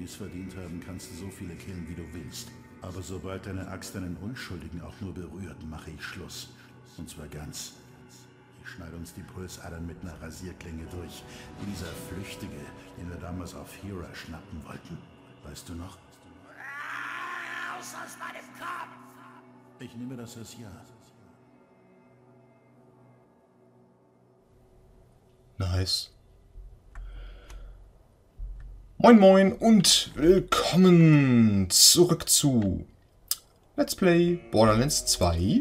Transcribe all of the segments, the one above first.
die es verdient haben, kannst du so viele killen, wie du willst. Aber sobald deine Axt einen Unschuldigen auch nur berührt, mache ich Schluss. Und zwar ganz. Ich schneide uns die Pulsadern mit einer Rasierklinge durch, wie dieser Flüchtige, den wir damals auf Hera schnappen wollten. Weißt du noch? Raus aus meinem Kopf! Ich nehme das als Ja. Nice. Moin moin und willkommen zurück zu Let's Play Borderlands 2.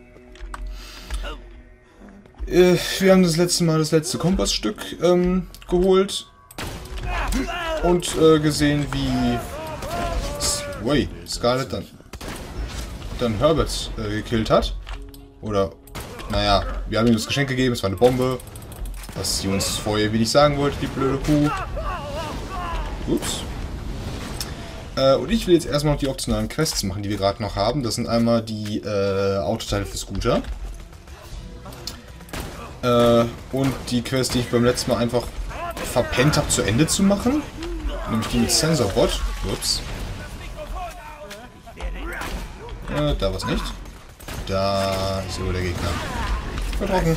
Wir haben das letzte Mal das letzte Kompassstück geholt und gesehen, wie Scarlet dann Herbert gekillt hat. Oder, naja, wir haben ihm das Geschenk gegeben, es war eine Bombe. Was sie uns vorher wenig sagen wollte, die blöde Kuh. Ups. Und ich will jetzt erstmal noch die optionalen Quests machen, die wir gerade noch haben. Das sind einmal die Autoteile für Scooter. Und die Quest, die ich beim letzten Mal einfach verpennt habe, zu Ende zu machen. Nämlich die mit Sensorbot. Ups. Da was nicht. Da ist aber der Gegner. Vertrocken.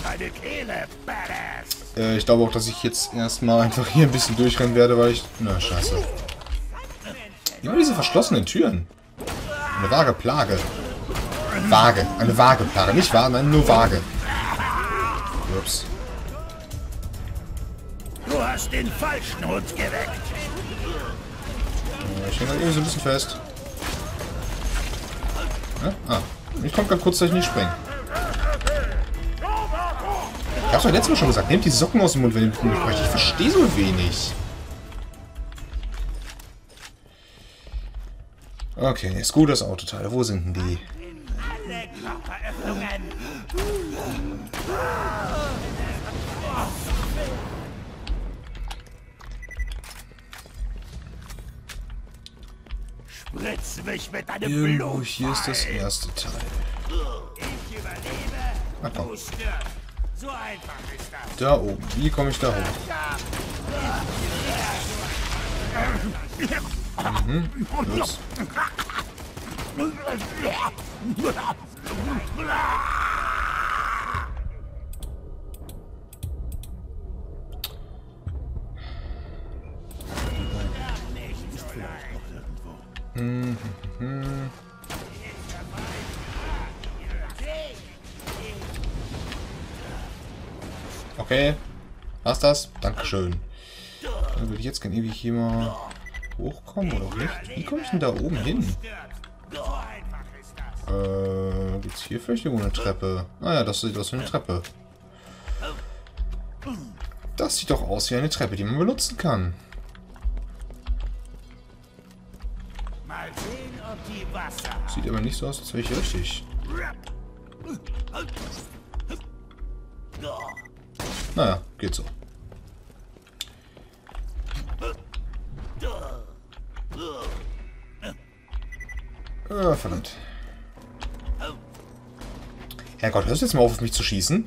Ich glaube auch, dass ich jetzt erstmal einfach hier ein bisschen durchrennen werde, weil ich... Na, scheiße. Immer diese verschlossenen Türen. Eine vage Plage. Vage. Eine vage Plage. Nicht wahr, nein, nur vage. Ups. Du hast den falschen Hund geweckt. Ich hänge halt irgendwie so ein bisschen fest. Ja? Ah. Ich konnte gerade kurzzeitig nicht springen. Ich hab's doch letztes Mal schon gesagt, nehmt die Socken aus dem Mund, wenn ihr mit mir sprecht. Ich verstehe so wenig. Okay, Scooters Autoteile. Wo sind denn die? Spritz mich mit deinem Irgendwo Blut. hier ist das erste Teil. Ich überlebe. Ach komm. Du stirbst. So einfach ist das. Da oben. Wie komme ich da hoch? Ups. Okay. Was das? Dankeschön. Dann würde ich jetzt gerne ewig hier mal hochkommen, oder auch nicht? Wie komme ich denn da oben hin? Gibt's hier vielleicht irgendwo eine Treppe? Naja, das sieht aus wie eine Treppe. Das sieht doch aus wie eine Treppe, die man benutzen kann. Mal sehen, ob die Wasser. Sieht aber nicht so aus, als wäre ich richtig. Naja, geht so. Verdammt. Herrgott, hörst du jetzt mal auf mich zu schießen?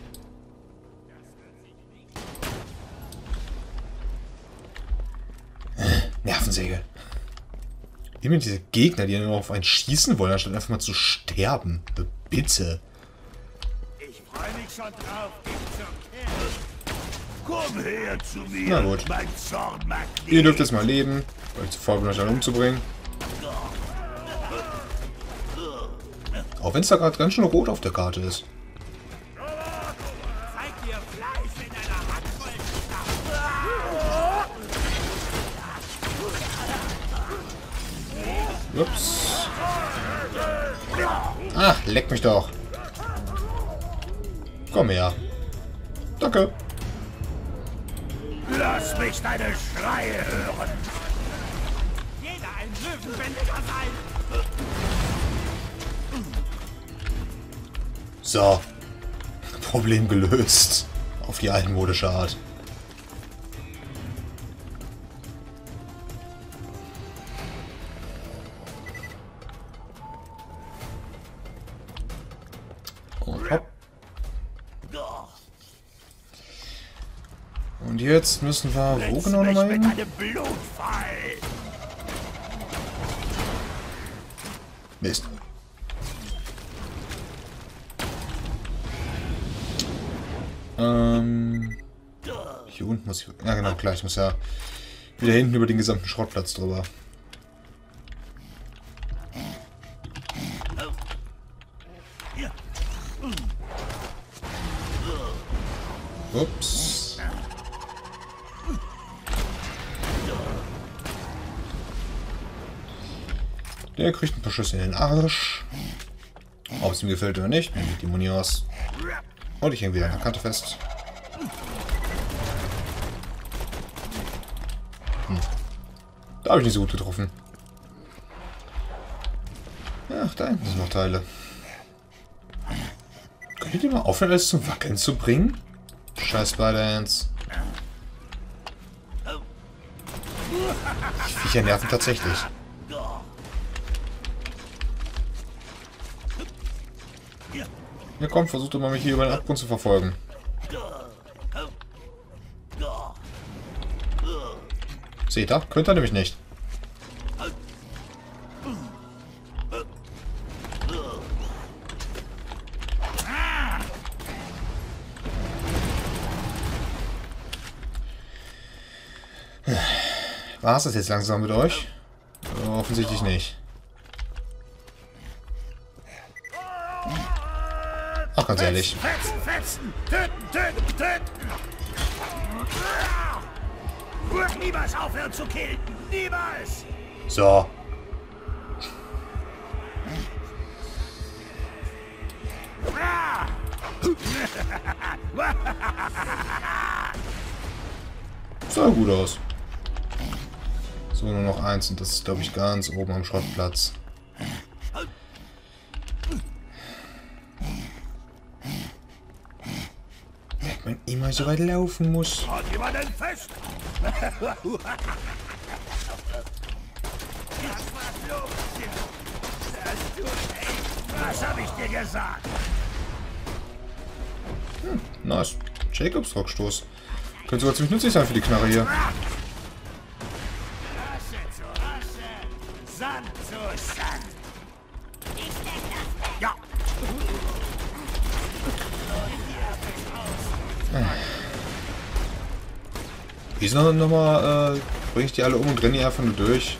Nervensäge. Immer diese Gegner, die nur auf einen schießen wollen, anstatt einfach mal zu sterben. Bitte. Ich freue mich schon drauf, dich zu killen. Komm her zu mir. Na gut. Mein Zornmagnet. Ihr dürft jetzt mal leben, weil ich zuvor bin, euch alle umzubringen. Auch wenn es da gerade ganz schön rot auf der Karte ist. Zeig dir Fleisch in einer Handvoll. Ups. Ach, leck mich doch. Komm her. Danke. Lass mich deine Schreie hören. Jeder ein Löwenbändiger sein. So. Problem gelöst. Auf die altmodische Art. Und hopp. Und jetzt müssen wir... Wo genau nochmal hin? Mist. Hier unten muss ich... Ja genau, klar, ich muss ja wieder hinten über den gesamten Schrottplatz drüber. Ups. Der kriegt ein paar Schüsse in den Arsch. Ob es ihm gefällt oder nicht, nehme ich die Muni aus. Und ich hänge wieder an der Kante fest. Da habe ich nicht so gut getroffen. Ach, da hinten sind noch Teile. Könnt ihr mal aufhören, alles zum Wackeln zu bringen? Scheiß Spider-Ants. Die Viecher nerven tatsächlich. Ja komm, versucht doch mal mich hier über den Abgrund zu verfolgen. Seht ihr? Könnt ihr nämlich nicht. War es das jetzt langsam mit euch? Offensichtlich nicht. Ach, ganz ehrlich. Fetzen, fetzen! Töten, töten, töten! Niemals aufhören zu killen! Niemals! So. Sah gut aus. So, nur noch eins und das ist, glaube ich, ganz oben am Schrottplatz. Merkt man immer so weit laufen muss. Und jemanden fest! Was hab ich dir gesagt? Nice. Jacobs Rockstoß. Könnte sogar ziemlich nützlich sein für die Knarre hier. Asche zu Asche, Sand zu Sand. Ja. Wieso nochmal, bring ich die alle um und renne die einfach nur durch?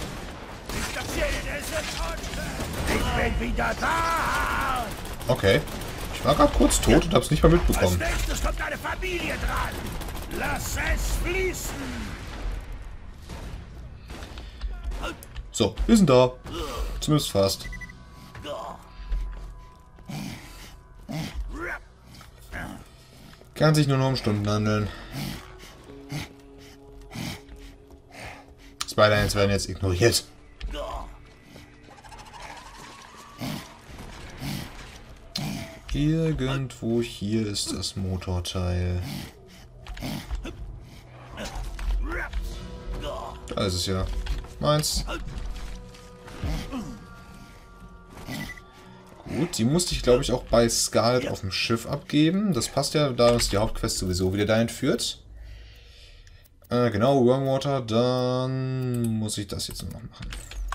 Ich bin wieder da! Okay. Ich war gerade kurz tot und hab's nicht mal Als mitbekommen. nächstes kommt deine Familie dran! Lass es fließen! So, wir sind da. Zumindest fast. Kann sich nur noch um Stunden handeln. Spider-Ants werden jetzt ignoriert. Irgendwo hier ist das Motorteil. Da ist es ja. Meins. Gut, die musste ich, glaube ich, auch bei Scarlet auf dem Schiff abgeben. Das passt ja, da uns die Hauptquest sowieso wieder dahin führt. Genau, Wormwater, dann muss ich das jetzt nur noch machen.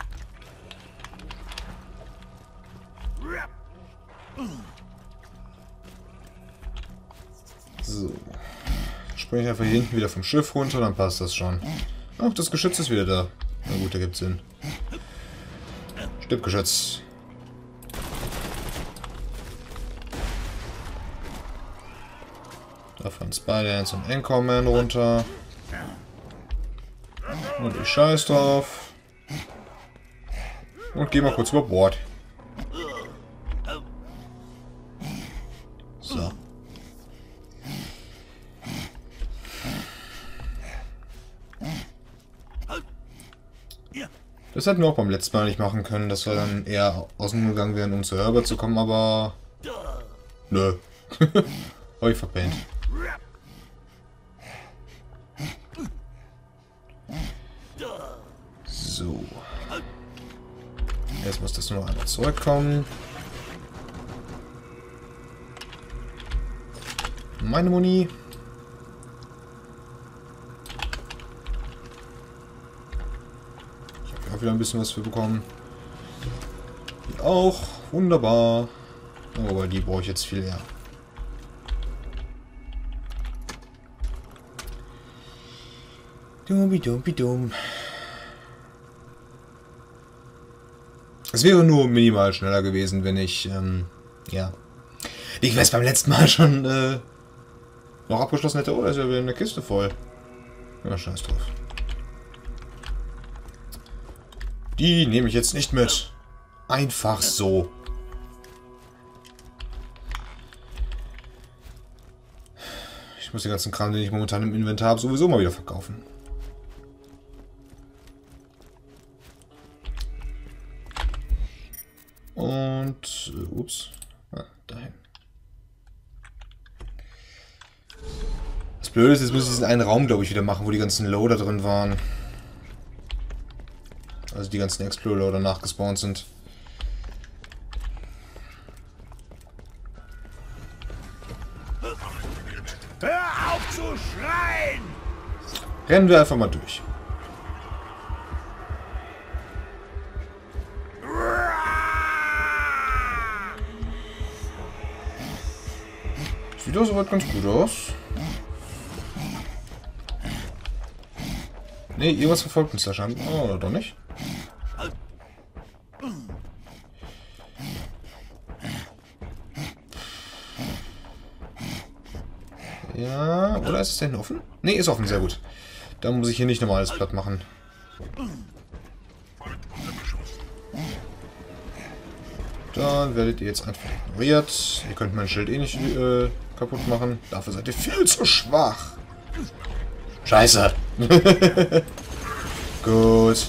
So. Springe ich einfach hier hinten wieder vom Schiff runter, dann passt das schon. Ach, das Geschütz ist wieder da. Na gut, da gibt's Sinn. Stippgeschütz. Da fahren Spider-Ants und Anchorman runter. Und ich scheiß drauf. Und geh mal kurz über Bord. So. Das hätten wir auch beim letzten Mal nicht machen können, dass wir dann eher außen gegangen wären, um zu Herbert zu kommen, aber... Nö. Hab ich verpennt. So. Jetzt muss das nur noch einmal zurückkommen. Meine Muni. Ich habe auch wieder ein bisschen was für bekommen. geht auch. Wunderbar. Aber die brauche ich jetzt viel eher. Dumm. Es wäre nur minimal schneller gewesen, wenn ich, ja, die Quest beim letzten Mal schon, noch abgeschlossen hätte. Oh, da ist ja wieder eine Kiste voll. Ja, scheiß drauf. Die nehme ich jetzt nicht mit. Einfach so. Ich muss den ganzen Kram, den ich momentan im Inventar habe, sowieso mal wieder verkaufen. Und, ups, dahin. Das Blöde ist, jetzt muss ich diesen einen Raum, glaube ich, wieder machen, wo die ganzen Loader drin waren. Also die ganzen Explorer nachgespawnt sind. Hör auf zu schreien! Rennen wir einfach mal durch. Sieht doch soweit ganz gut aus. Ne, irgendwas verfolgt uns da scheinbar. Oh, oder doch nicht? Ja, oder ist es denn offen? Ne, ist offen, sehr gut. Dann muss ich hier nicht nochmal alles platt machen. Dann werdet ihr jetzt einfach ignoriert. Ihr könnt mein Schild eh nicht kaputt machen. Dafür seid ihr viel zu schwach. Scheiße. Gut.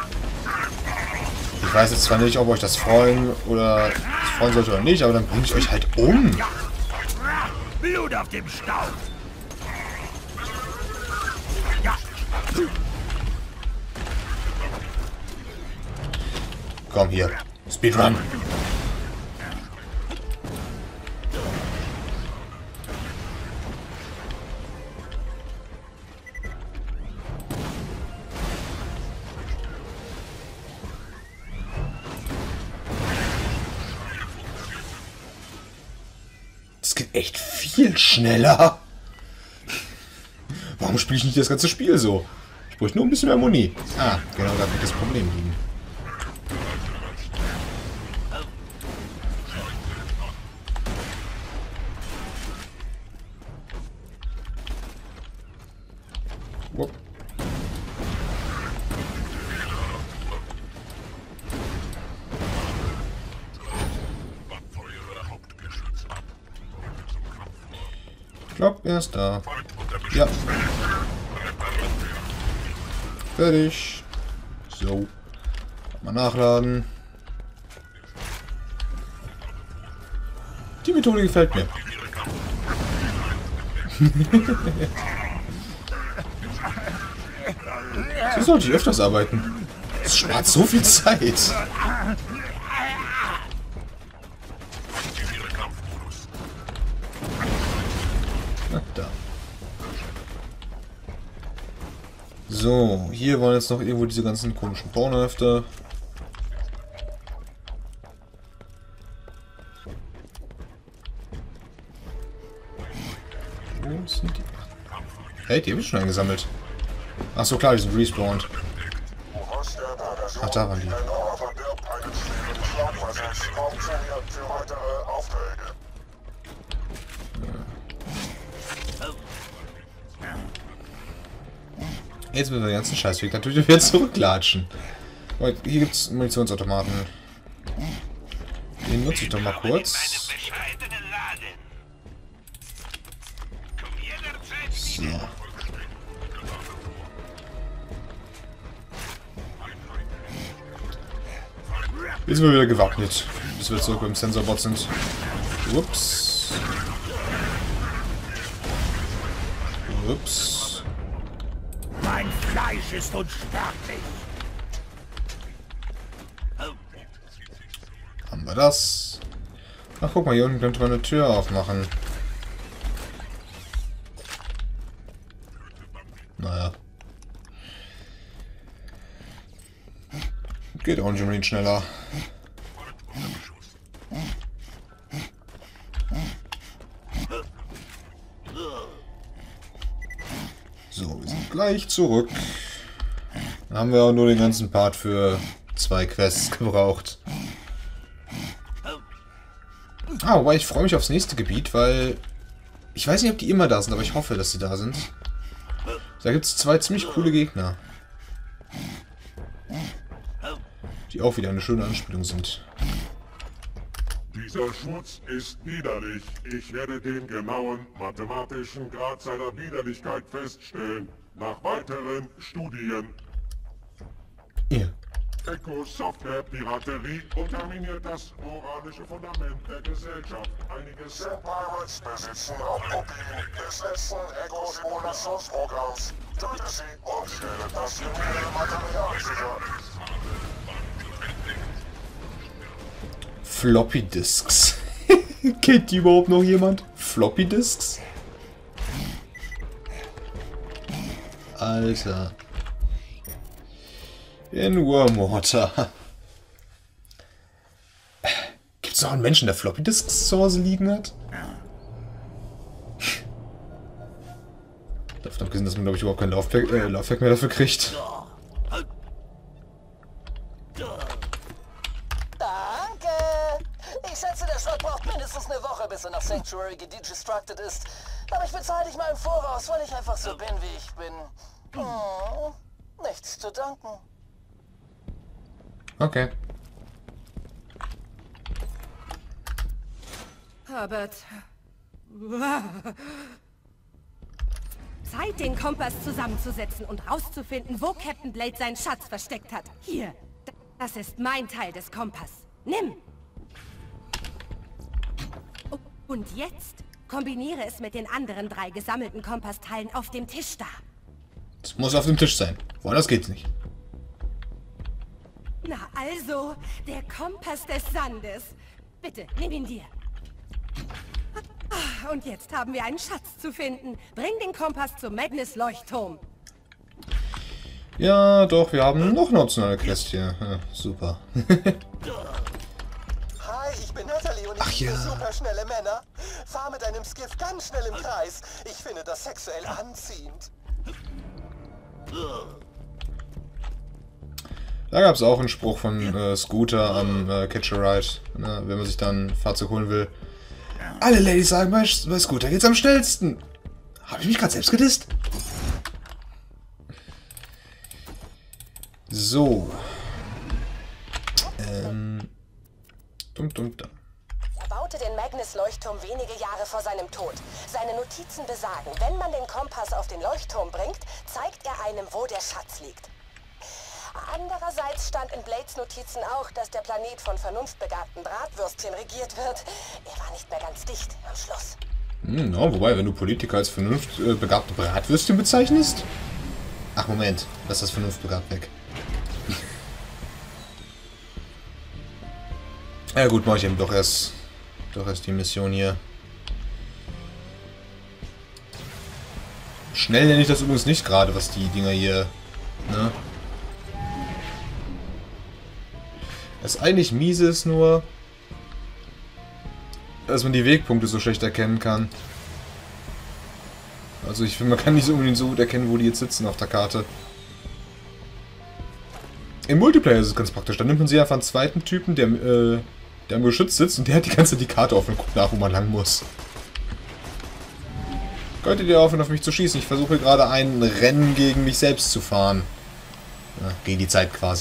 Ich weiß jetzt zwar nicht, ob euch das freuen sollte oder nicht, aber dann bringe ich euch halt um. Blut auf dem Staub! Komm hier. Speedrun. Das geht echt viel schneller. Warum spiele ich nicht das ganze Spiel so? Ich bräuchte nur ein bisschen mehr Muni. Ah, genau, da wird das Problem liegen. Whoop. Ich glaube, er ist da. Ja. Fertig. So. Mal nachladen. Die Methode gefällt mir. So sollte ich öfters arbeiten. Es spart so viel Zeit. Na, da. So, hier waren jetzt noch irgendwo diese ganzen komischen Pornohefte. Wo sind die? Hey, die habe ich schon eingesammelt. Ach so, klar, die sind respawned. Ach, da waren die. Jetzt müssen wir den ganzen Scheißweg natürlich wieder zurücklatschen. Hier gibt es Munitionsautomaten. Den nutze ich doch mal kurz. So. Jetzt sind wir wieder gewappnet, bis wir zurück beim Sensorbot sind. Ups. Ups. Mein Fleisch ist unsterblich! Haben wir das? Ach, guck mal, hier unten könnte man eine Tür aufmachen. Naja. Geht auch nicht unbedingt schneller. gleich zurück. Da haben wir auch nur den ganzen Part für 2 Quests gebraucht. Wobei ich freue mich aufs nächste Gebiet, weil ich weiß nicht, ob die immer da sind, aber ich hoffe, dass sie da sind. Da gibt es 2 ziemlich coole Gegner. Die auch wieder eine schöne Anspielung sind. Dieser Schmutz ist widerlich. Ich werde den genauen mathematischen Grad seiner Widerlichkeit feststellen. Nach weiteren Studien. Ja. Eco-Software-Piraterie unterminiert das moralische Fundament der Gesellschaft. Einige Pirates besitzen auch Kopien des letzten Eco-Simulationsprogramms. Töte sie und stelle das kriminelle Material sicher. Floppy Disks. Kennt die überhaupt noch jemand? Floppy Disks? Alter. In Wormwater. Gibt's noch einen Menschen, der Floppy Disks zu Hause liegen hat? Davon abgesehen, dass man, glaube ich, überhaupt kein Laufwerk mehr dafür kriegt. Danke! Ich schätze, der Schrott braucht mindestens eine Woche, bis er nach Sanctuary gedistructed ist. Aber ich bezahle dich mal im Voraus, weil ich einfach so bin, wie ich bin. Nichts zu danken. Okay. Herbert. Zeit, den Kompass zusammenzusetzen und rauszufinden, wo Captain Blade seinen Schatz versteckt hat. Hier. Das ist mein Teil des Kompass. Nimm! Und jetzt kombiniere es mit den anderen 3 gesammelten Kompassteilen auf dem Tisch da. Es muss auf dem Tisch sein. Woanders geht's nicht. Na also, der Kompass des Sandes. Bitte, nimm ihn dir. Und jetzt haben wir einen Schatz zu finden. Bring den Kompass zum Magnus-Leuchtturm. Ja, doch, wir haben noch eine optionale Quest hier. Ja, super. Hi, ich bin Natalie und ich liebe superschnelle Männer. Fahr mit einem Skiff ganz schnell im Kreis. Ich finde das sexuell anziehend. Da gab es auch einen Spruch von Scooter am Catch a Ride, ne, wenn man sich dann ein Fahrzeug holen will. Alle Ladies sagen, bei Scooter geht's am schnellsten. Habe ich mich gerade selbst gedisst? So. Dum. Er baute den Magnus-Leuchtturm wenige Jahre vor seinem Tod. Seine Notizen besagen, wenn man den Kompass auf den Leuchtturm bringt, zeigt er einem, wo der Schatz liegt. Andererseits stand in Blades Notizen auch, dass der Planet von vernunftbegabten Bratwürstchen regiert wird. Er war nicht mehr ganz dicht am Schluss. No, wobei, wenn du Politiker als vernunftbegabte Bratwürstchen bezeichnest? Ach, Moment. Lass das vernunftbegabt weg. Ja gut, mache ich eben doch erst die Mission hier. Schnell nenne ich das übrigens nicht gerade, was die Dinger hier... Ne? Das eigentlich miese ist nur, dass man die Wegpunkte so schlecht erkennen kann. Also ich finde, man kann nicht so unbedingt so gut erkennen, wo die jetzt sitzen auf der Karte. Im Multiplayer ist es ganz praktisch. Da nimmt man sich einfach einen zweiten Typen, der am Geschütz sitzt und der hat die ganze Zeit die Karte offen und guckt nach, wo man lang muss. Könntet ihr aufhören, auf mich zu schießen? Ich versuche gerade ein Rennen gegen mich selbst zu fahren. Ja, gegen die Zeit quasi.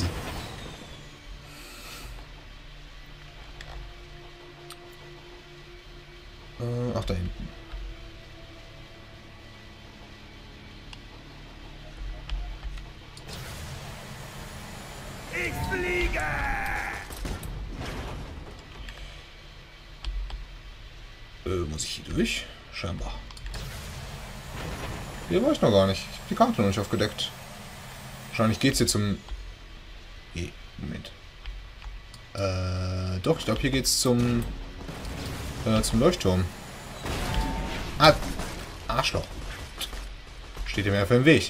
Ach, da hinten. Ich fliege! Muss ich hier durch? Scheinbar. Hier war ich noch gar nicht. Ich habe die Karte noch nicht aufgedeckt. Wahrscheinlich geht's hier zum... Moment. Doch, ich glaube, hier geht's zum Leuchtturm. Ah, Arschloch. Steht mir einfach im Weg.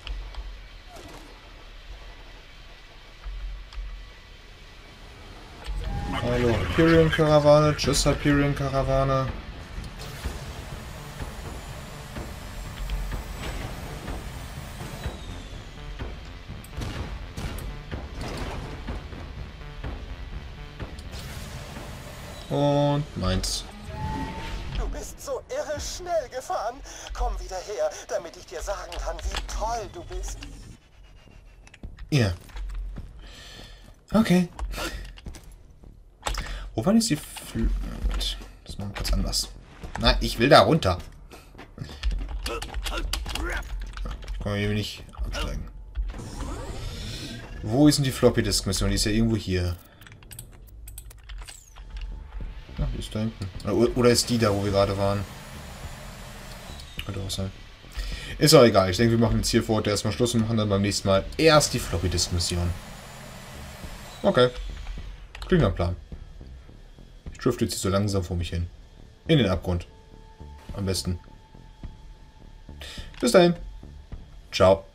Hallo, Hyperion-Karawane. Tschüss, Hyperion-Karawane. Und meins. Du bist so irre schnell gefahren. Komm wieder her, damit ich dir sagen kann, wie toll du bist. Ja. Okay. Wo war jetzt die das machen wir kurz anders. Nein, ich will da runter. Ich kann hier nicht absteigen. Wo ist denn die Floppy Disk Mission? Die ist ja irgendwo hier. Ja, die ist da hinten. Oder ist die da, wo wir gerade waren? Könnte auch sein. Ist auch egal. Ich denke, wir machen jetzt hier vor Ort erstmal Schluss und machen dann beim nächsten Mal erst die Floppy Disk Mission. Okay. Klingt nach Plan. Ich drifte jetzt hier so langsam vor mich hin. In den Abgrund. Am besten. Bis dahin. Ciao.